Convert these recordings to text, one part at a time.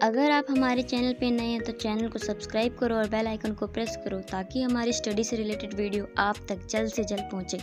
अगर आप हमारे चैनल पे नए हैं तो चैनल को सब्सक्राइब करो और बेल आइकन को प्रेस करो ताकि हमारी स्टडी से रिलेटेड वीडियो आप तक जल्द से जल्द पहुंचे।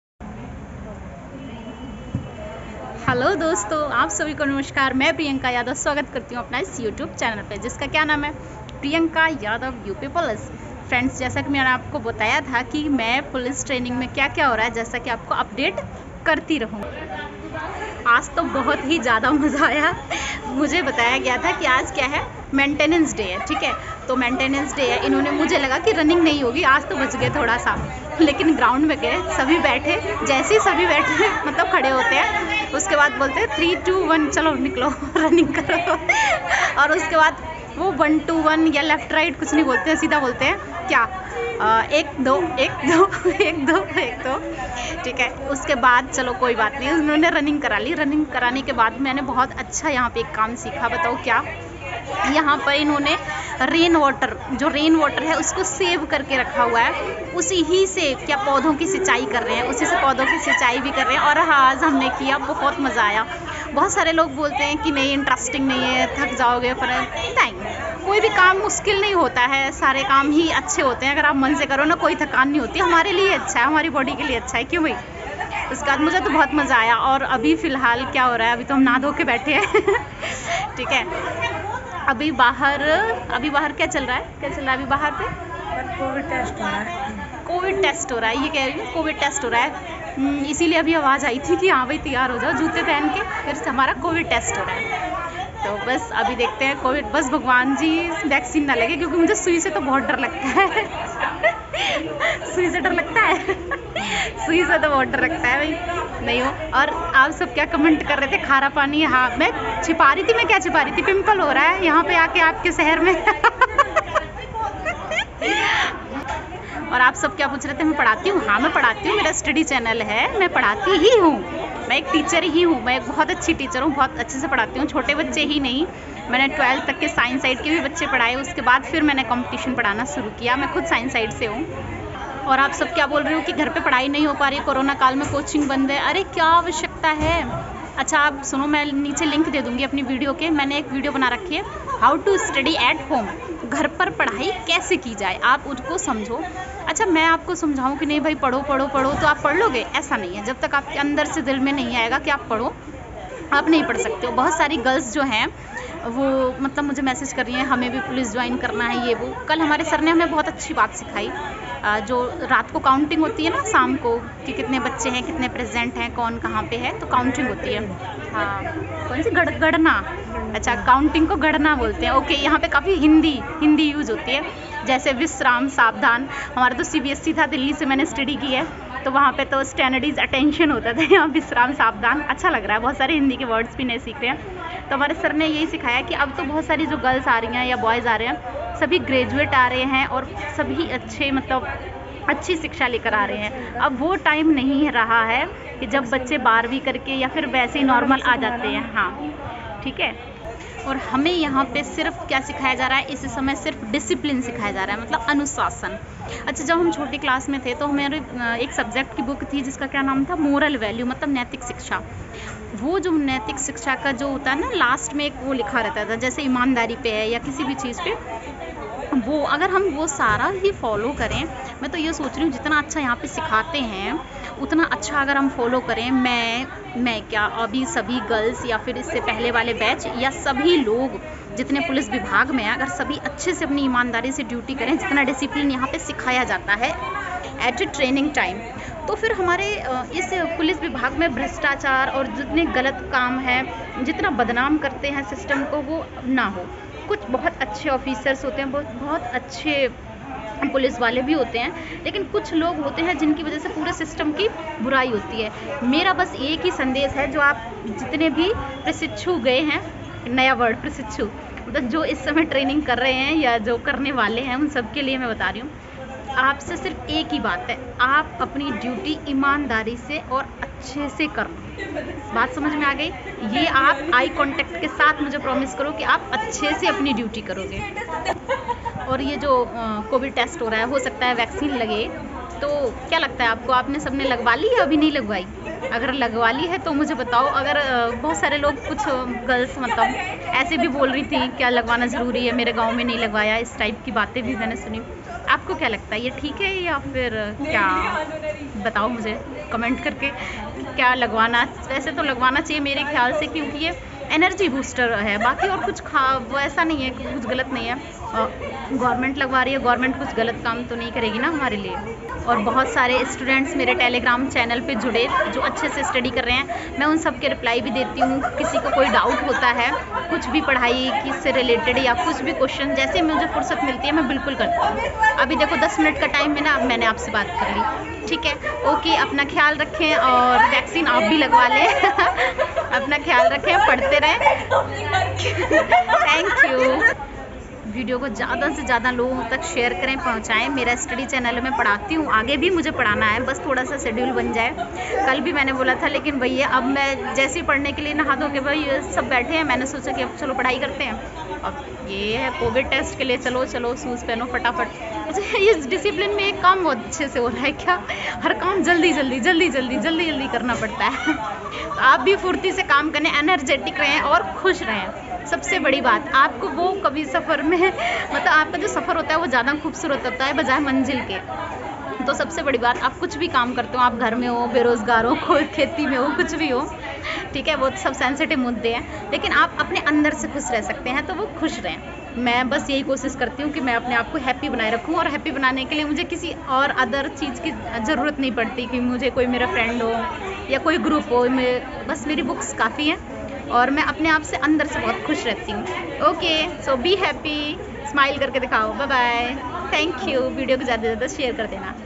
हेलो दोस्तों, आप सभी को नमस्कार। मैं प्रियंका यादव स्वागत करती हूं अपना इस यूट्यूब चैनल पे जिसका क्या नाम है, Priyanka Yadav UP police. Friends, जैसा कि मैंने आपको बताया था कि मैं पुलिस ट्रेनिंग में क्या क्या हो रहा है जैसा कि आपको अपडेट करती रहूँ। आज तो बहुत ही ज़्यादा मज़ा आया। मुझे बताया गया था कि आज क्या है, मेंटेनेंस डे है। ठीक है, तो मेंटेनेंस डे है, इन्होंने मुझे लगा कि रनिंग नहीं होगी, आज तो बच गए थोड़ा सा। लेकिन ग्राउंड में गए, सभी बैठे, जैसे ही सभी बैठे मतलब खड़े होते हैं, उसके बाद बोलते हैं 3, 2, 1 चलो निकलो रनिंग करो। और उसके बाद वो 1, 2, 1 या लेफ्ट राइट कुछ नहीं बोलते हैं, सीधा बोलते हैं क्या 1, 2, 1, 2, 1, 2, 1, 2। ठीक है, उसके बाद चलो कोई बात नहीं, उन्होंने रनिंग करा ली। रनिंग कराने के बाद मैंने बहुत अच्छा यहाँ पे एक काम सीखा। बताओ क्या? यहाँ पर इन्होंने रेन वाटर है उसको सेव करके रखा हुआ है। उसी ही से क्या पौधों की सिंचाई कर रहे हैं, उसी से पौधों की सिंचाई भी कर रहे हैं। और आज हमने किया, बहुत मज़ा आया। बहुत सारे लोग बोलते हैं कि नहीं इंटरेस्टिंग नहीं है, थक जाओगे, पर नहीं, कोई भी काम मुश्किल नहीं होता है, सारे काम ही अच्छे होते हैं। अगर आप मन से करो ना, कोई थकान नहीं होती। हमारे लिए अच्छा है, हमारी बॉडी के लिए अच्छा है, क्यों भाई? उसके बाद मुझे तो बहुत मज़ा आया। और अभी फ़िलहाल क्या हो रहा है, अभी तो हम नहा धो के बैठे हैं। ठीक है, अभी बाहर क्या चल रहा है अभी बाहर पे? कोविड टेस्ट हो रहा है। कोविड टेस्ट हो रहा है, ये कह रही हूँ, कोविड टेस्ट हो रहा है। इसीलिए अभी आवाज़ आई थी कि हाँ भाई तैयार हो जाओ, जूते पहन के, फिर हमारा कोविड टेस्ट हो रहा है। तो बस अभी देखते हैं कोविड, बस भगवान जी वैक्सीन ना लगे, क्योंकि मुझे सुई से तो बहुत डर लगता है। सुई से डर लगता है। सुई से तो बहुत डर लगता है भाई, नहीं हो। और आप सब क्या कमेंट कर रहे थे, खारा पानी? हाँ, मैं छिपा रही थी। मैं क्या छिपा रही थी? पिंपल हो रहा है यहाँ पे आके आपके शहर में। और आप सब क्या पूछ रहे थे, मैं पढ़ाती हूँ? हाँ मैं पढ़ाती हूँ, मेरा स्टडी चैनल है, मैं पढ़ाती ही हूँ। मैं एक टीचर ही हूँ, मैं एक बहुत अच्छी टीचर हूँ, बहुत अच्छे से पढ़ाती हूँ। छोटे बच्चे ही नहीं, मैंने 12th तक के साइंस साइड के भी बच्चे पढ़ाए। उसके बाद फिर मैंने कंपटीशन पढ़ाना शुरू किया। मैं खुद साइंस साइड से हूँ। और आप सब क्या बोल रहे हो कि घर पे पढ़ाई नहीं हो पा रही, कोरोना काल में कोचिंग बंद है। अरे क्या आवश्यकता है? अच्छा आप सुनो, मैं नीचे लिंक दे दूँगी अपनी वीडियो के। मैंने एक वीडियो बना रखी है, how to study at home, घर पर पढ़ाई कैसे की जाए, आप उसको समझो। अच्छा मैं आपको समझाऊं कि नहीं भाई पढ़ो पढ़ो पढ़ो तो आप पढ़ लोगे? ऐसा नहीं है। जब तक आपके अंदर से दिल में नहीं आएगा कि आप पढ़ो, आप नहीं पढ़ सकते हो। बहुत सारी गर्ल्स जो हैं वो मतलब मुझे मैसेज कर रही हैं, हमें भी पुलिस ज्वाइन करना है, ये वो। कल हमारे सर ने हमें बहुत अच्छी बात सिखाई। जो रात को काउंटिंग होती है ना, शाम को, कि कितने बच्चे हैं, कितने प्रेजेंट हैं, कौन कहाँ पे है, तो काउंटिंग होती है। हाँ, कौन सी? गणना। अच्छा, काउंटिंग को गणना बोलते हैं। ओके, यहाँ पे काफ़ी हिंदी यूज होती है, जैसे विश्राम, सावधान। हमारा तो CBSE था, दिल्ली से मैंने स्टडी की है, तो वहाँ पे तो स्टैंडर्डीज अटेंशन होता था, यहाँ विश्राम, सावधान। अच्छा लग रहा है, बहुत सारे हिंदी के वर्ड्स भी नए सीख रहे हैं। तो हमारे सर ने यही सिखाया कि अब तो बहुत सारी जो गर्ल्स आ रही हैं या बॉयज़ आ रहे हैं, सभी ग्रेजुएट आ रहे हैं और सभी अच्छे मतलब अच्छी शिक्षा लेकर आ रहे हैं। अब वो टाइम नहीं रहा है कि जब बच्चे 12वीं करके या फिर वैसे ही नॉर्मल आ जाते हैं। हाँ ठीक है, और हमें यहाँ पे सिर्फ क्या सिखाया जा रहा है इस समय? सिर्फ डिसिप्लिन सिखाया जा रहा है, मतलब अनुशासन। अच्छा, जब हम छोटी क्लास में थे तो हमारे एक सब्जेक्ट की बुक थी जिसका क्या नाम था, मोरल वैल्यू, मतलब नैतिक शिक्षा। वो जो नैतिक शिक्षा का जो होता है ना, लास्ट में एक वो लिखा रहता था, जैसे ईमानदारी पे है या किसी भी चीज़ पे, वो अगर हम वो सारा ही फॉलो करें, मैं तो ये सोच रही हूँ जितना अच्छा यहाँ पे सिखाते हैं उतना अच्छा अगर हम फॉलो करें, मैं क्या, अभी सभी गर्ल्स या फिर इससे पहले वाले बैच या सभी लोग जितने पुलिस विभाग में हैं, अगर सभी अच्छे से अपनी ईमानदारी से ड्यूटी करें, जितना डिसिप्लिन यहाँ पे सिखाया जाता है एट ए ट्रेनिंग टाइम, तो फिर हमारे इस पुलिस विभाग में भ्रष्टाचार और जितने गलत काम हैं, जितना बदनाम करते हैं सिस्टम को, वो ना हो। कुछ बहुत अच्छे ऑफिसर्स होते हैं, बहुत अच्छे पुलिस वाले भी होते हैं, लेकिन कुछ लोग होते हैं जिनकी वजह से पूरे सिस्टम की बुराई होती है। मेरा बस एक ही संदेश है, जो आप जितने भी प्रशिक्षु गए हैं, नया वर्ड प्रशिक्षु, मतलब जो इस समय ट्रेनिंग कर रहे हैं या जो करने वाले हैं, उन सब के लिए मैं बता रही हूँ, आपसे सिर्फ एक ही बात है, आप अपनी ड्यूटी ईमानदारी से और अच्छे से करना। बात समझ में आ गई? ये आप आई कांटेक्ट के साथ मुझे प्रॉमिस करो कि आप अच्छे से अपनी ड्यूटी करोगे। और ये जो कोविड टेस्ट हो रहा है, हो सकता है वैक्सीन लगे, तो क्या लगता है आपको, आपने सबने लगवा ली या अभी नहीं लगवाई? अगर लगवा ली है तो मुझे बताओ। अगर बहुत सारे लोग, कुछ गर्ल्स मतलब ऐसे भी बोल रही थी क्या लगवाना ज़रूरी है, मेरे गांव में नहीं लगवाया, इस टाइप की बातें भी मैंने सुनी। आपको क्या लगता है, ये ठीक है या फिर क्या? बताओ मुझे कमेंट करके, क्या लगवाना, वैसे तो लगवाना चाहिए मेरे ख्याल से, क्योंकि ये एनर्जी बूस्टर है, बाकी और कुछ वो ऐसा नहीं है, कुछ गलत नहीं है। गवर्नमेंट लगवा रही है, गवर्नमेंट कुछ गलत काम तो नहीं करेगी ना हमारे लिए। और बहुत सारे स्टूडेंट्स मेरे टेलीग्राम चैनल पे जुड़े जो अच्छे से स्टडी कर रहे हैं, मैं उन सब के रिप्लाई भी देती हूँ। किसी को कोई डाउट होता है कुछ भी पढ़ाई की से रिलेटेड या कुछ भी क्वेश्चन, जैसे मुझे फुर्सत मिलती है मैं बिल्कुल करती हूँ। अभी देखो 10 मिनट का टाइम है ना, अब मैंने आपसे बात कर ली, ठीक है। ओके, अपना ख्याल रखें और वैक्सीन आप भी लगवा लें। अपना ख्याल रखें, पढ़ते रहें। Thank you. वीडियो को ज़्यादा से ज़्यादा लोगों तक शेयर करें, पहुंचाएं। मेरा स्टडी चैनल में पढ़ाती हूँ, आगे भी मुझे पढ़ाना है, बस थोड़ा सा शेड्यूल बन जाए। कल भी मैंने बोला था, लेकिन भैया अब मैं जैसे ही पढ़ने के लिए नहा धो के भाई सब बैठे हैं, मैंने सोचा कि अब चलो पढ़ाई करते हैं। अब ये है कोविड टेस्ट के लिए, चलो चलो शूज़ पहनो फटाफट। अच्छा, इस डिसिप्लिन में एक काम बहुत अच्छे से हो रहा है क्या, हर काम जल्दी जल्दी जल्दी जल्दी जल्दी जल्दी करना पड़ता है। तो आप भी फुर्ती से काम करें, एनर्जेटिक रहें और खुश रहें। सबसे बड़ी बात, आपको वो कभी सफ़र में मतलब आपका जो सफ़र होता है वो ज़्यादा खूबसूरत होता है बजाय मंजिल के। तो सबसे बड़ी बात, आप कुछ भी काम करते हो, आप घर में हो, बेरोज़गार हो, खेती में हो, कुछ भी हो, ठीक है, वो सब सेंसिटिव मुद्दे हैं, लेकिन आप अपने अंदर से खुश रह सकते हैं, तो वो खुश रहें। मैं बस यही कोशिश करती हूँ कि मैं अपने आप को हैप्पी बनाए रखूँ, और हैप्पी बनाने के लिए मुझे किसी और अदर चीज़ की ज़रूरत नहीं पड़ती कि मुझे कोई मेरा फ्रेंड हो या कोई ग्रुप हो। बस मेरी बुक्स काफ़ी हैं और मैं अपने आप से अंदर से बहुत खुश रहती हूँ। Okay, so be happy, smile करके दिखाओ। Bye bye, thank you. Video को ज़्यादा से ज़्यादा शेयर कर देना।